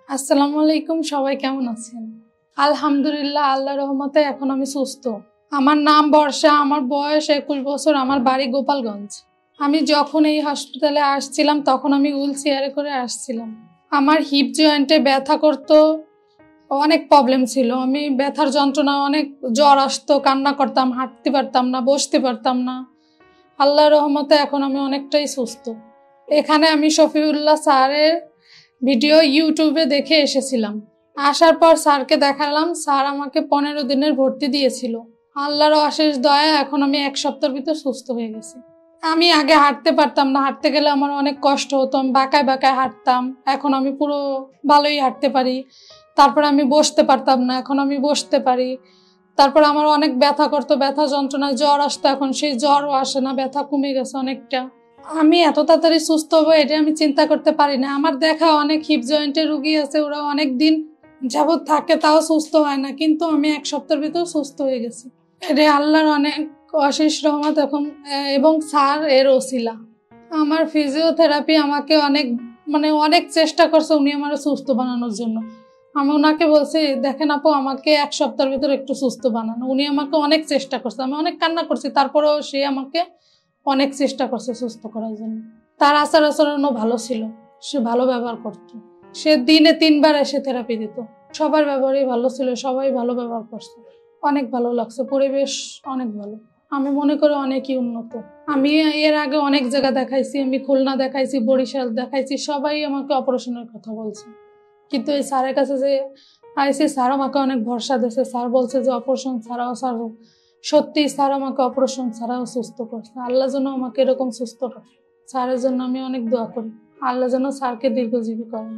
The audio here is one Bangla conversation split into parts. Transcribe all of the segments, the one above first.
আসসালামু আলাইকুম, সবাই কেমন আছেন? আলহামদুলিল্লাহ, আল্লাহর রহমতে এখন আমি সুস্থ। আমার নাম বর্ষা, আমার বয়স 21 বছর, আমার বাড়ি গোপালগঞ্জ। আমি যখন এই হসপিটালে আসছিলাম তখন আমি হুইল চেয়ারে করে আসছিলাম। আমার হিপ জয়েন্টে ব্যথা করতো, অনেক প্রবলেম ছিল। আমি ব্যথার যন্ত্রণা, অনেক জ্বর আসতো, কান্না করতাম, হাঁটতে পারতাম না, বসতে পারতাম না। আল্লাহর রহমতে এখন আমি অনেকটাই সুস্থ। এখানে আমি শফিউল্লাহ স্যারের ভিডিও ইউটিউবে দেখে এসেছিলাম। আসার পর স্যারকে দেখালাম, স্যার আমাকে 15 দিনের ভর্তি দিয়েছিল। আল্লাহর অশেষ দয়া, এখন আমি 1 সপ্তাহের ভিতর সুস্থ হয়ে গেছি। আমি আগে হাঁটতে পারতাম না, হাঁটতে গেলে আমার অনেক কষ্ট হতো, আমি বাঁকায় বাঁকায় হাঁটতাম। এখন আমি পুরো ভালোই হাঁটতে পারি। তারপর আমি বসতে পারতাম না, এখন আমি বসতে পারি। তারপর আমার অনেক ব্যথা করতো, ব্যথা যন্ত্রণায় জ্বর আসতো, এখন সেই জ্বরও আসে না, ব্যথা কমে গেছে অনেকটা। আমি এত তাড়াতাড়ি সুস্থ হবো এটা আমি চিন্তা করতে পারি না। আমার দেখা অনেক হিপ জয়েন্টের রুগী আছে, ওরা অনেক দিন যাবৎ থাকে তাও সুস্থ হয় না, কিন্তু আমি 1 সপ্তাহের ভিতর সুস্থ হয়ে গেছি। এটা আল্লাহর অনেক অশেষ রহমত এখন, এবং স্যার এর ওসিলা। আমার ফিজিওথেরাপি আমাকে অনেক চেষ্টা করছে উনি আমার সুস্থ বানানোর জন্য। আমি ওনাকে বলছি, দেখেন আপু, আমাকে 1 সপ্তাহের ভিতর একটু সুস্থ বানানো। উনি আমাকে অনেক চেষ্টা করছে, আমি অনেক কান্না করছি, তারপরেও সে আমাকে অনেক চেষ্টা করছে সুস্থ করার জন্য। তার আচরণও ভালো ছিল, সে ভালো ব্যবহার করত। সে দিনে 3 বার এসে থেরাপি দিত। সবার ব্যবহারই ভালো ছিল, সবাই ভালো ব্যবহার করছে। অনেক ভালো লাগছে, পরিবেশ অনেক ভালো। আমি মনে করি অনেকই উন্নত। আমি এর আগে অনেক জায়গা দেখাইছি, আমি খুলনা দেখাইছি, বরিশাল দেখাইছি, সবাই আমাকে অপারেশনের কথা বলছে। কিন্তু এই স্যারের কাছে যে আইসি, স্যার আমাকে অনেক ভরসা দিয়েছে। স্যার বলছে যে অপারেশন ছাড়াও সারব। সত্যি স্যার আমাকে অপারেশন ছাড়াও সুস্থ করছে। আল্লাহ যেন আমাকে এরকম সুস্থ করে। স্যারের জন্য আমি অনেক দোয়া করি, আল্লাহ যেন স্যারকে দীর্ঘজীবী করেন।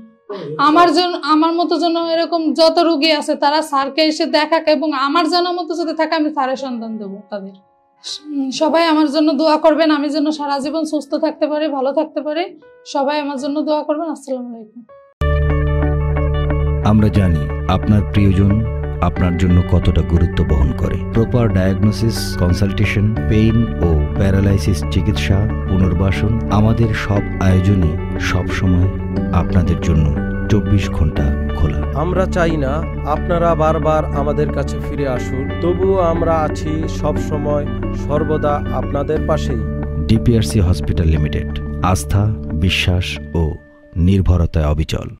আমার মতো যেন এরকম যত রোগী আছে তারা স্যারকে এসে দেখাক, এবং আমার জানার মতো যদি থাকে আমি স্যারের সন্ধান দেবো তাদের। সবাই আমার জন্য দোয়া করবেন, আমি যেন সারা জীবন সুস্থ থাকতে পারি, ভালো থাকতে পারি। সবাই আমার জন্য দোয়া করবেন। আসসালামু আলাইকুম। আমরা জানি আপনার প্রিয়জন আপনার জন্য কতটা গুরুত্ব বহন করে। প্রপার ডায়াগনোসিস, কনসালটেশন, পেইন ও প্যারালাইসিস চিকিৎসা, পুনর্বাসন, আমাদের সব আয়োজনে সবসময় আপনাদের জন্য 24 ঘন্টা খোলা। আমরা চাই না আপনারা বারবার আমাদের কাছে ফিরে আসুন, তবুও আমরা আছি সব সময় সর্বদা আপনাদের পাশেই। ডিপিআরসি হসপিটাল লিমিটেড, আস্থা, বিশ্বাস ও নির্ভরতায় অবিচল।